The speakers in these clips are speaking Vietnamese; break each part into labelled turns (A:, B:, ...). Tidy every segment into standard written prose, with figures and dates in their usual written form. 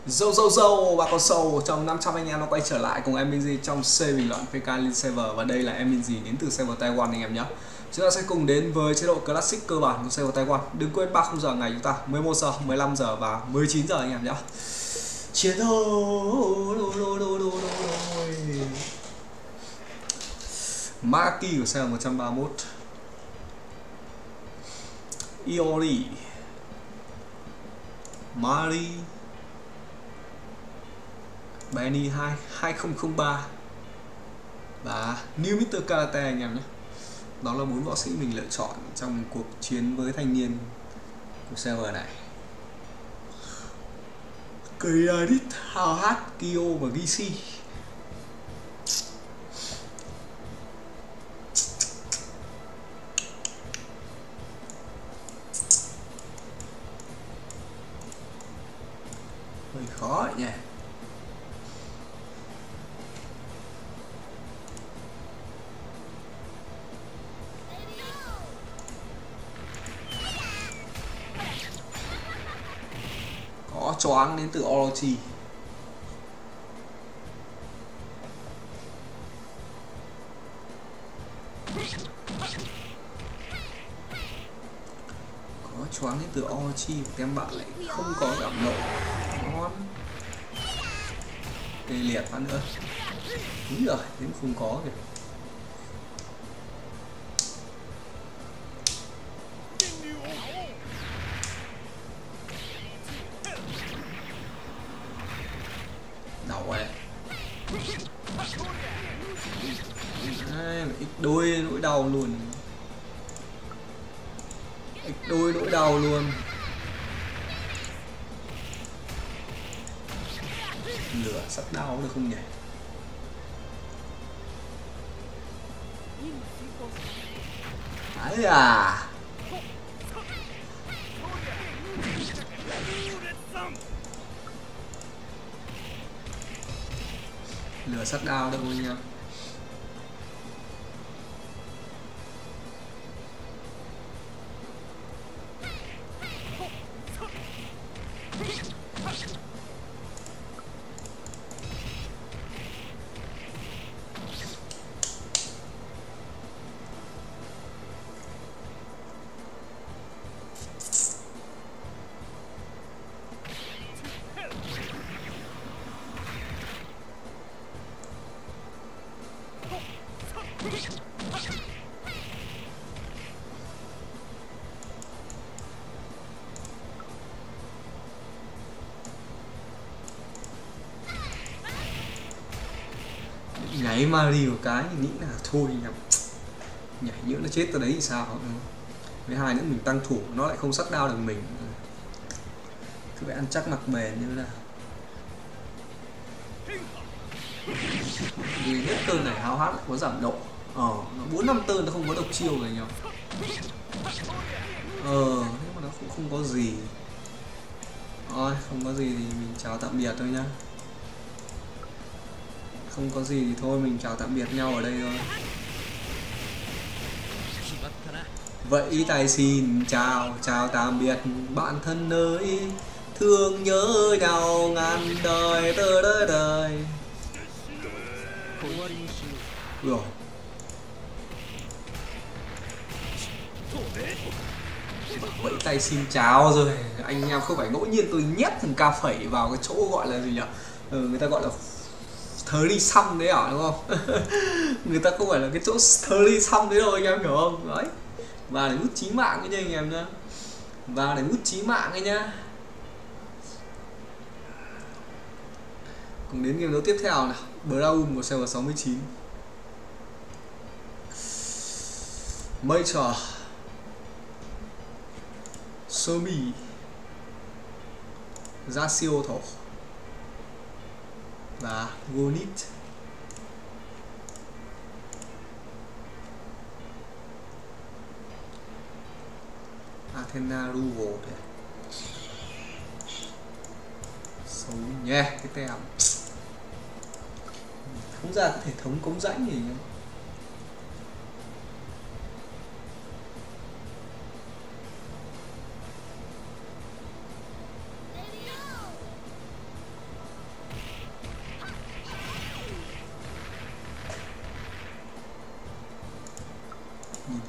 A: Dâu bà con sâu trong 500 anh em nó quay trở lại cùng em Minzy trong series bình luận PK League Server, và đây là em Minzy đến từ server Taiwan anh em nhé. Chúng ta sẽ cùng đến với chế độ classic cơ bản của server Taiwan. Đừng quên 30 giờ ngày chúng ta 11 giờ, 15 giờ và 19 giờ anh em nhé. Chiến thôi. Maki của server 131. Iori, Mari, Benny 2003 và New Mr. Karate anh em nhé. Đó là 4 võ sĩ mình lựa chọn trong cuộc chiến với thanh niên của server này. Credit, Hào Hát, Kyo và VC. Hơi khó nhỉ. Có choáng đến từ Orochi. Có choáng đến từ Orochi, tem bạn lại không có cảm nộ. Ngon. Tê liệt phát nữa. Đúng rồi, đến không có kìa. Đau ấy. Ít đôi nỗi đau luôn. Ít đôi nỗi đau luôn. Lửa sắp đau được không nhỉ? Ấy à. Lửa sắt đao đâu anh em. Nhảy Mario cái nghĩ là thôi nhỉ, nhảy nhỡ nó chết từ đấy thì sao. Với hai nữa mình tăng thủ nó lại không sắt đao được mình, cứ phải ăn chắc mặc bền như là vì hết cơn này háo hát lại có giảm độ. Nó 4-5 tơn nó không có độc chiêu rồi nhỉ. Nhưng mà nó cũng không có gì. Thôi không có gì thì mình chào tạm biệt thôi nhá. Không có gì thì thôi mình chào tạm biệt nhau ở đây thôi. Vậy tài xin chào tạm biệt bạn thân ơi, thương nhớ nhau ngàn đời tơ đời đời. Rồi. Vậy tay xin chào rồi anh em, không phải ngẫu nhiên tôi nhét thằng ca phẩy vào cái chỗ gọi là gì nhỉ? Người ta gọi là thơ đi xăm đấy à, đúng không? Người ta không phải là cái chỗ thơ đi xăm đấy đâu anh em hiểu không? Đấy. Và để nút chí mạng ấy nha anh em nhá. Và để nút chí mạng ấy nhá. Cùng đến game đấu tiếp theo nào. Braum của server 69. Major, Somi, Zasio thổ và Gonit. Athena Rugo này. Xấu nhé cái tem. Không ra cái hệ thống cống rãnh gì nhá.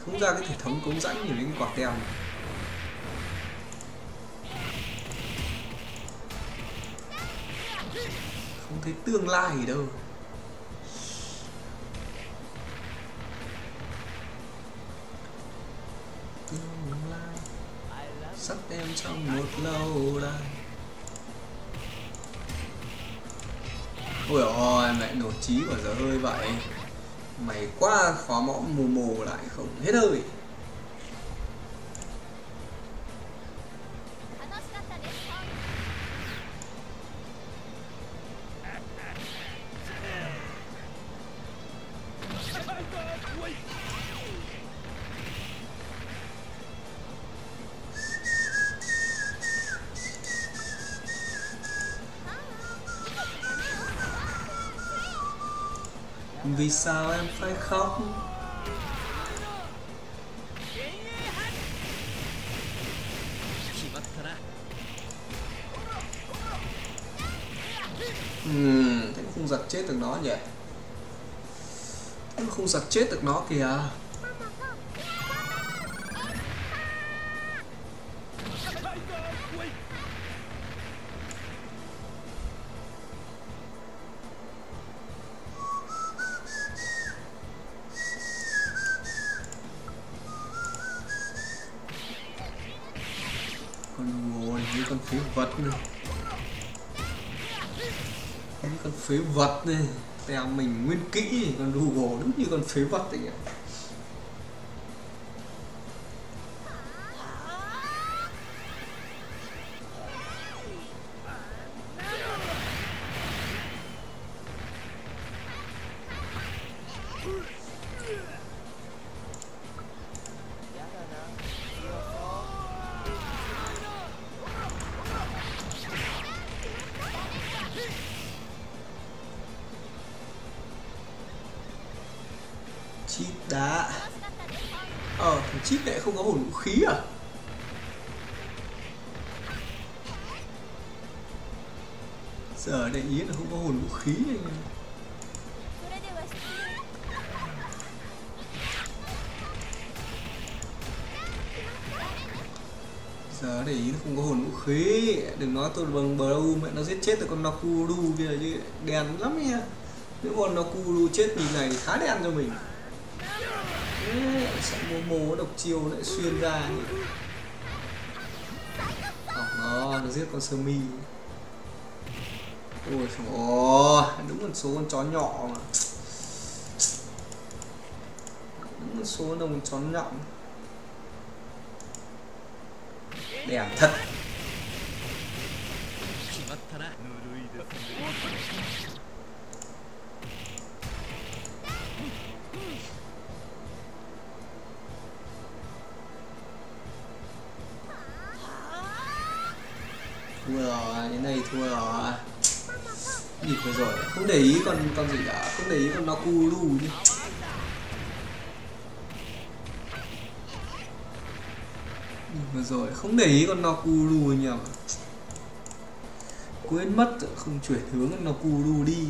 A: không ra cái hệ thống cống rãnh như cái quả kèo này. Không thấy tương lai gì đâu. Tương lai sắp em trong một lâu đài. Ôi ôi, mẹ nổ trí của giờ hơi vậy. Mày quá khó mõm mù mù lại không hết hơi. Vì sao em phải khóc? Thế không giật chết được nó nhỉ? Thế không giật chết được nó kìa. Con phế vật này, cái con phế vật này, tèo mình nguyên kỹ, con Google đúng như con phế vật ấy nhỉ. Chít đá. Thằng chít lại không có hồn vũ khí à? Giờ để ý là không có hồn vũ khí này. Giờ để ý nó không có hồn vũ khí. Đừng nói tôi bằng bờ đâu mẹ nó giết chết được con Nakuru kia chứ đen lắm nha. Nếu con Nakuru chết nhìn này thì khá đen cho mình. Sợ mô độc chiêu lại xuyên ra nhỉ. Nó giết con sơ mi. Ôi đúng một số con chó nhỏ mà. Đúng một số con chó nhỏ. Đẹp thật. Thua rồi, đến này thua rồi. Nhịp vừa rồi, không để ý con gì cả, không để ý con Nakuru chứ. Vừa rồi không để ý con Nakuru nhỉ. Quên mất không chuyển hướng con Nakuru đi.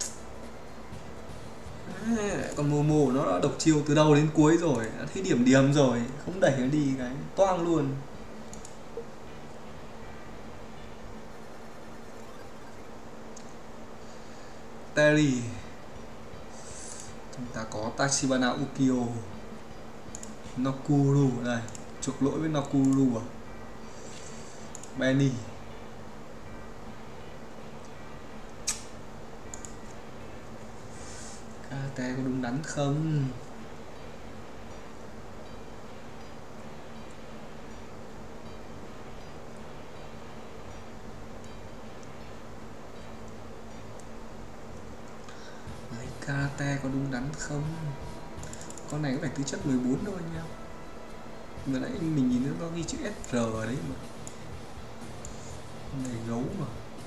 A: Con Momo nó đã độc chiêu từ đầu đến cuối rồi, đã thấy điểm rồi, không đẩy nó đi cái toang luôn. Terry. Chúng ta có Tachibana Ukyo, Nakuru đây, chuộc lỗi với Nakuru à. Benny. KT có đúng đắn không? KT có đúng đắn không? Con này có phải tư chất 14 thôi nha. Vừa nãy mình nhìn nó ghi chữ SR ở đấy mà. Con này gấu mà.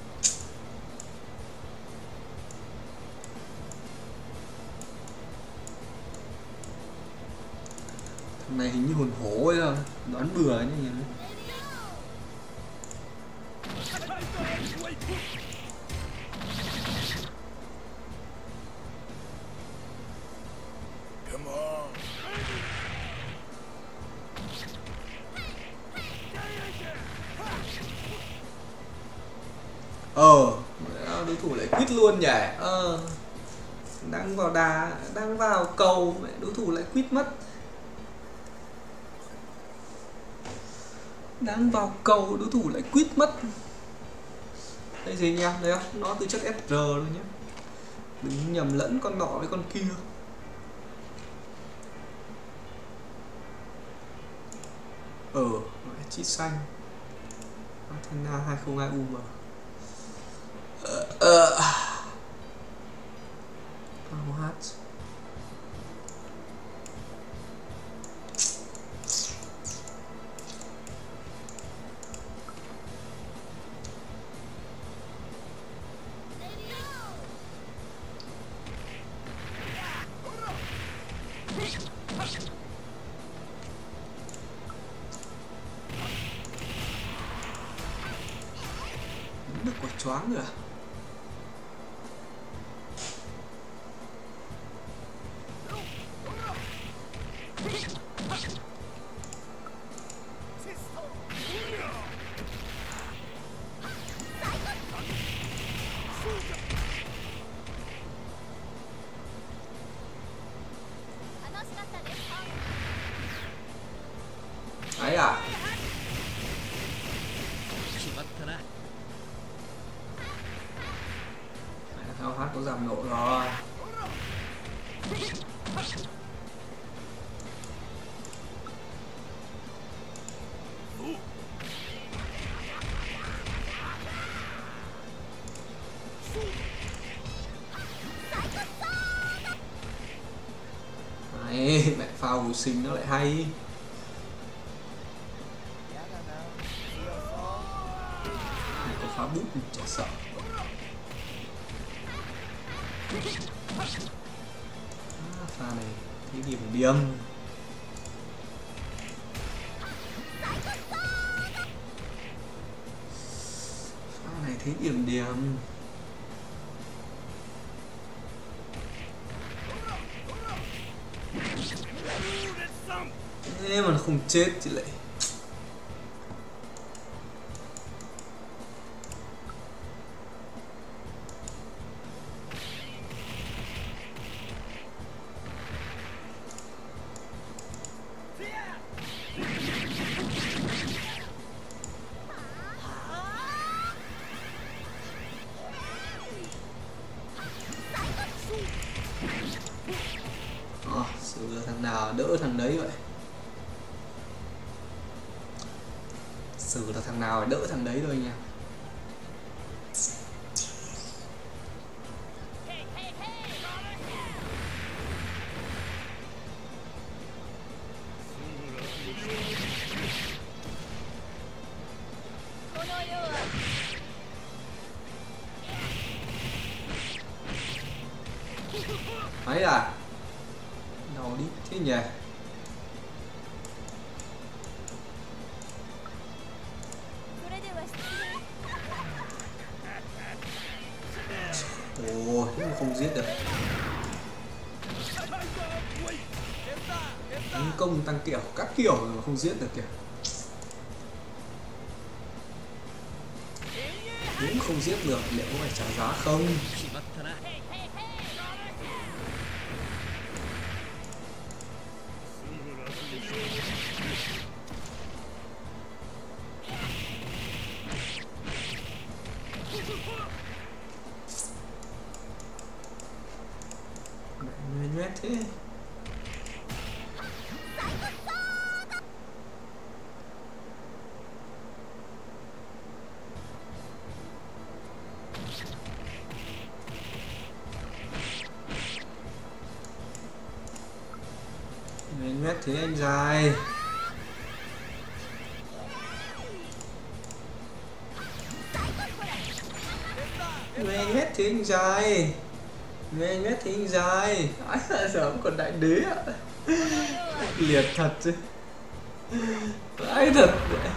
A: Thằng này hình như hồn hổ ấy thôi, đoán bừa như nhìn đấy. Đối thủ lại quýt luôn nhỉ. Đang vào đà, đang vào cầu, đối thủ lại quýt mất. Đang vào cầu, đối thủ lại quýt mất. Đây gì nha, thấy không? Nó từ chất SR luôn nhé. Đừng nhầm lẫn con nọ với con kia. Chít xanh Athena 202 UM. AOH. Được quả choáng nữa. Ấy à? AOH có giảm nộ rồi. Đấy, mẹ phao hồi sinh nó lại hay. Có phá bút chả sợ. Pha này thế điểm điểm. Pha này thế điểm điểm. Thế mà nó không chết thì lại. Xử thằng nào đỡ thằng đấy vậy. Xử là thằng nào đỡ thằng đấy thôi nha. Ấy à? Đâu đi thế nhỉ? Ồ, không giết được. Tấn công tăng kiểu, các kiểu mà không giết được kìa. Cũng không giết được, liệu có phải trả giá không? Mẹ thế. Mét thế anh dài. Mét thế anh dài. Mét thế anh dài. Ai giờ cũng còn đại đế ạ. Liệt thật chứ. Ai thật.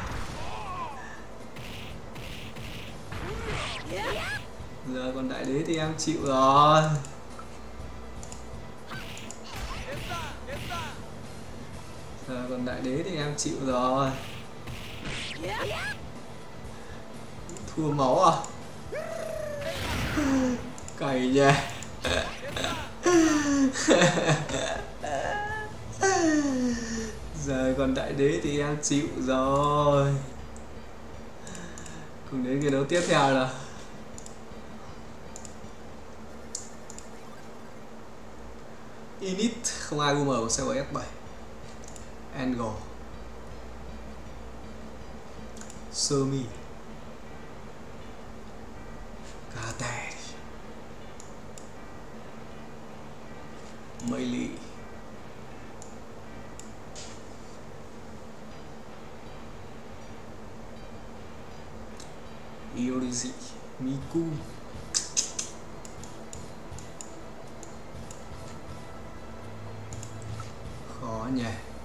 A: Giờ còn đại đế thì em chịu rồi. Giờ còn đại đế thì em chịu rồi. Thua máu à? Cày nha. Giờ còn đại đế thì em chịu rồi. Cùng đến cái đấu tiếp theo là Init, không ai boomer của server S7. Angle Sumi Kate Meili Iorizi Miku. Khó nhỉ.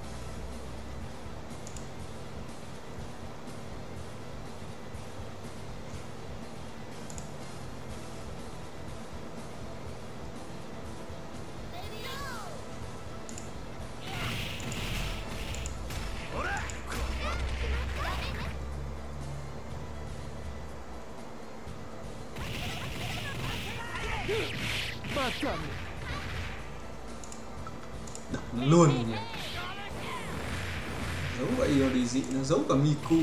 A: Đập luôn nhỉ. Giấu cả Iorizi, nó giấu cả Miku.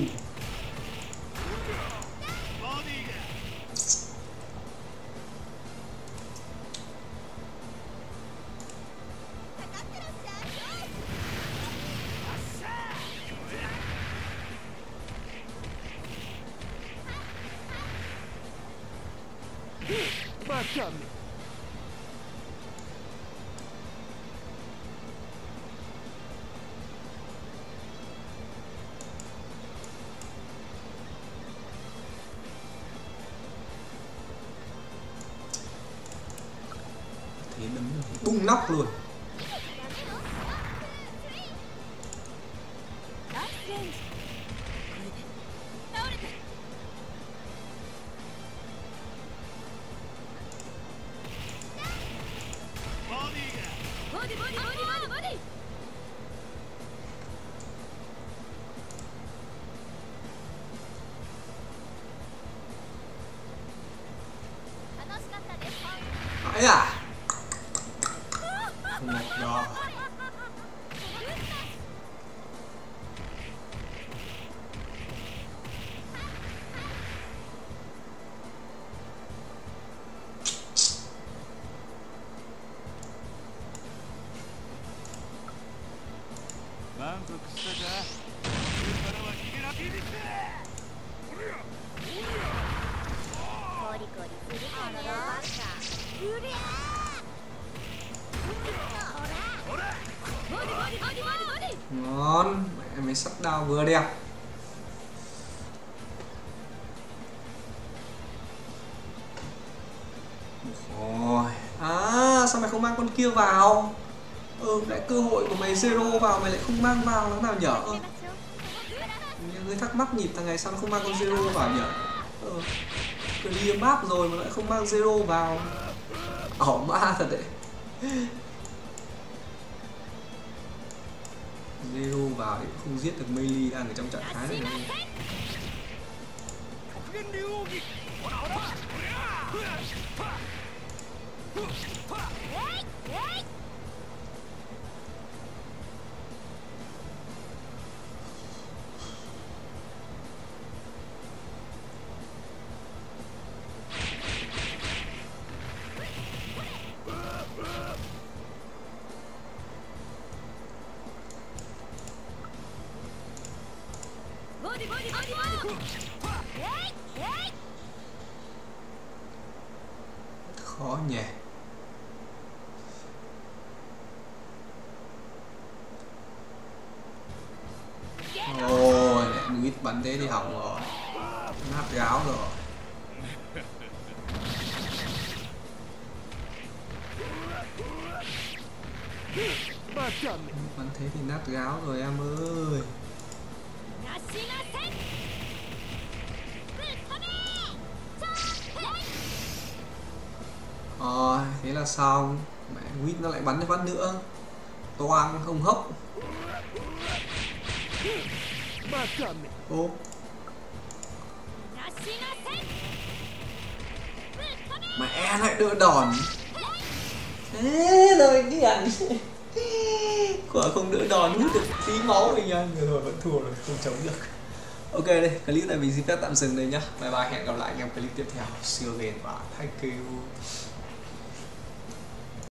A: Thế đấm bung nóc luôn. Ấy à? Một đó. Ngon, mẹ mới sắp đao vừa đẹp. Rồi. À, sao mày không mang con kia vào? Lại cơ hội của mày zero vào mày lại không mang vào, nó nào nhở? Người thắc mắc nhịp thằng này sao nó không mang con zero vào nhở? Clear map rồi mà lại không mang zero vào. Ẩu ma thật đấy. Zero vào thì không giết được Meili đang ở trong trạng thái này. Khó nhỉ. Ôi, lại Nuit bắn thế thì hỏng rồi. Nát gáo rồi. Bắn thế thì nát gáo rồi em ơi. Rồi, thế là xong. Mẹ Nuit nó lại bắn phát nữa. Toang không hốc. Ô. Mẹ lại đỡ đòn. Thế rồi điển. Quả không đỡ đòn hút được tí máu rồi nha. Rồi vẫn thua rồi, không chống được. Ok đây, clip này mình xin phép tạm dừng đây nhá. Bye bye, hẹn gặp lại anh em clip tiếp theo. See you again và thank you.